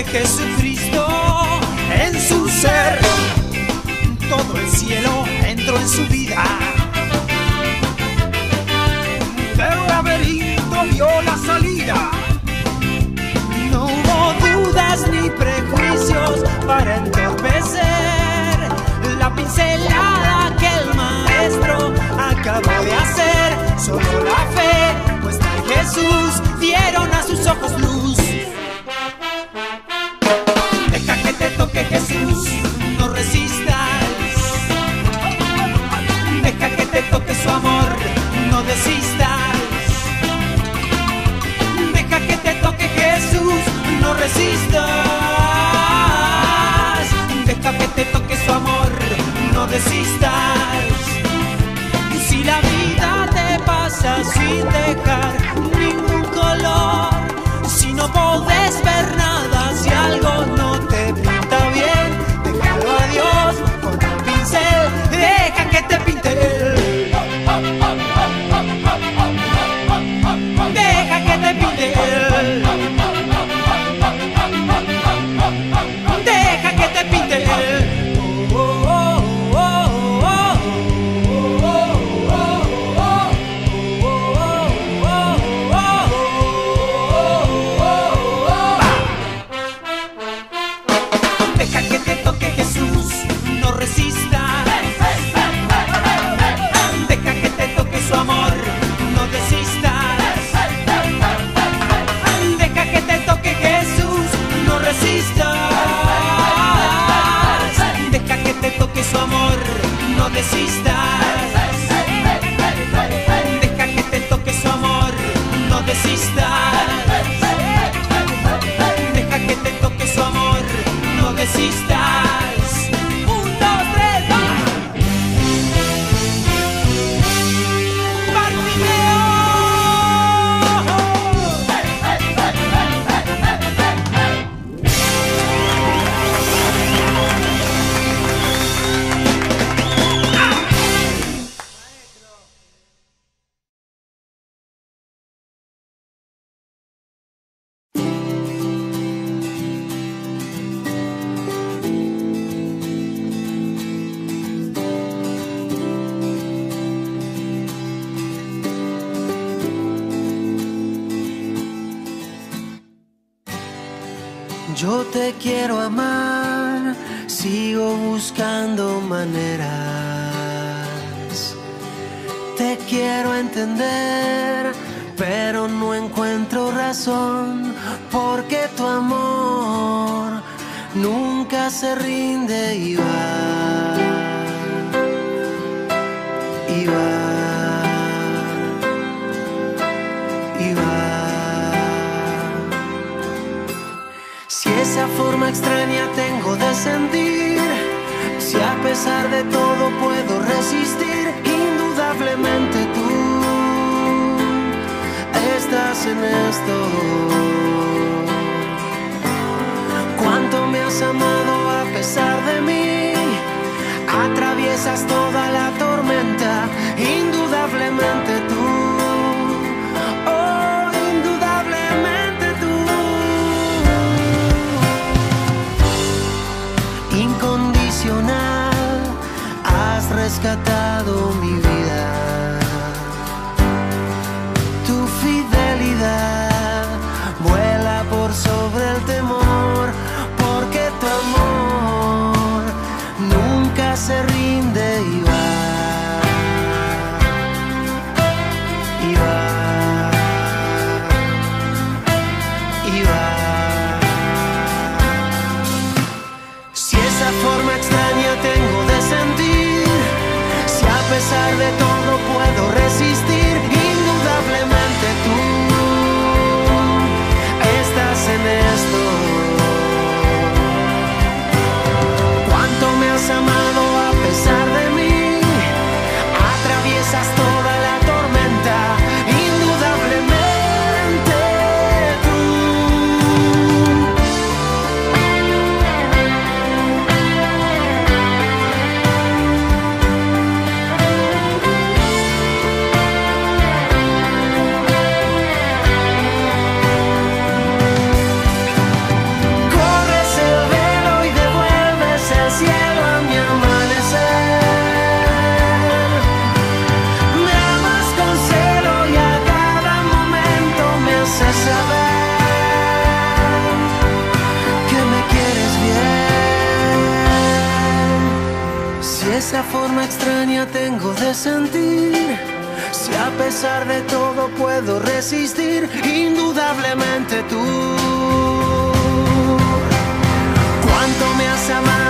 de Jesucristo en su ser. Todo el cielo entró en su vida. Del laberinto vio la salida. No hubo dudas ni prejuicios para entorpecer la pincelada que el maestro acabó de hacer. Solo la fe puesta en Jesús dieron a sus ojos luz. Deja que te toque Jesús, no resistas. Deja que te toque su amor, no desistas. Deja que te toque Jesús, no resistas. Deja que te toque su amor, no desistas. Si la vida te pasa sin dejar ningún color, si no podés ver nada, si algo no te pinta bien, déjalo a Dios con un pincel, deja que te pinte Él. Deja que te pinte Él. Deja que te pinte Él. Deja que te toque Jesús, no resistas. Deja que te toque su amor, no desistas. Deja que te toque Jesús, no resistas. Deja que te toque su amor, no desistas. Deja que te toque su amor, no desistas. Deja que te toque su amor, no desistas. 1, 2, 3, ¡va! Bartimeo. Yo te quiero amar, sigo buscando maneras. Te quiero entender, pero no encuentro razón, porque tu amor nunca se rinde y va, y va, y va. Si esa forma extraña tengo de sentir, si a pesar de todo puedo resistir, indudablemente tú estás en esto. Cuánto me has amado a pesar de mí, atraviesas toda la tormenta, indudablemente tú. Oh, indudablemente tú. Incondicional, has rescatado mi vida. Tu fidelidad vuela por sobre el temor, porque tu amor nunca se rinde y va, y va, y va. Si esa forma extraña tengo de sentir, si a pesar de todo puedo resistir, indudablemente tú estás en esto. forma extraña tengo de sentir, si a pesar de todo puedo resistir, indudablemente tú. Cuánto me has amado